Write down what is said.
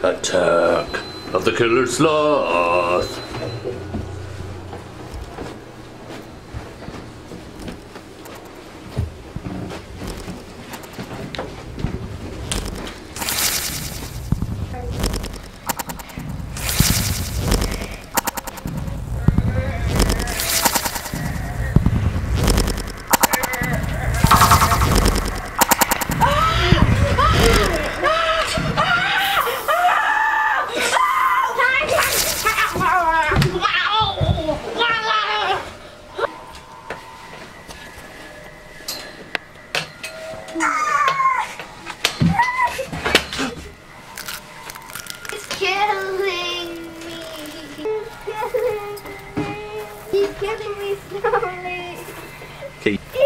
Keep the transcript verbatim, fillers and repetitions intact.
Attack of the killer sloth. He's killing me. He's killing me. He's killing me slowly. Okay.